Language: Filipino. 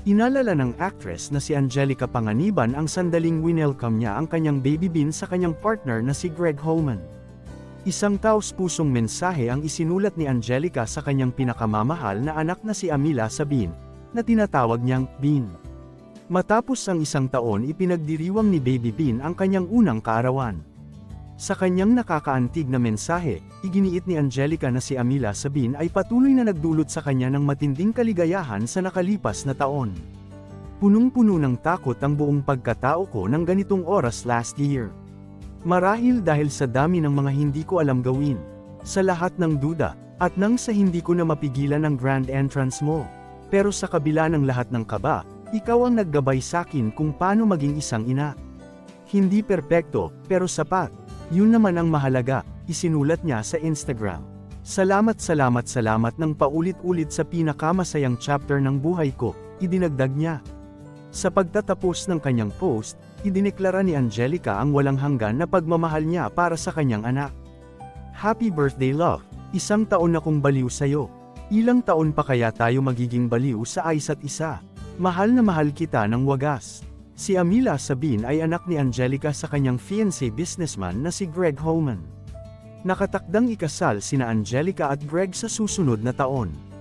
Inalala ng actress na si Angelica Panganiban ang sandaling winelcome niya ang kanyang baby Bean sa kanyang partner na si Greg Homan. Isang taos-pusong mensahe ang isinulat ni Angelica sa kanyang pinakamamahal na anak na si Amila Sabin, na tinatawag niyang Bean. Matapos ang isang taon ipinagdiriwang ni Baby Bean ang kanyang unang kaarawan. Sa kanyang nakakaantig na mensahe, iginiit ni Angelica na si Amila Sabin ay patuloy na nagdulot sa kanya ng matinding kaligayahan sa nakalipas na taon. Punong-puno ng takot ang buong pagkatao ko ng ganitong oras last year. Marahil dahil sa dami ng mga hindi ko alam gawin, sa lahat ng duda, at nang sa hindi ko na mapigilan ang grand entrance mo. Pero sa kabila ng lahat ng kaba, ikaw ang naggabay sakin kung paano maging isang ina. Hindi perpekto, pero sapat. Yun naman ang mahalaga, isinulat niya sa Instagram. Salamat ng paulit-ulit sa pinakamasayang chapter ng buhay ko, idinagdag niya. Sa pagtatapos ng kanyang post, idineklara ni Angelica ang walang hanggan na pagmamahal niya para sa kanyang anak. Happy birthday love, 1 taon na kong baliw sa'yo. Ilang taon pa kaya tayo magiging baliw sa isa't isa? Mahal na mahal kita ng wagas. Si Amila Sabin ay anak ni Angelica sa kanyang fiancé businessman na si Greg Homan. Nakatakdang ikasal sina Angelica at Greg sa susunod na taon.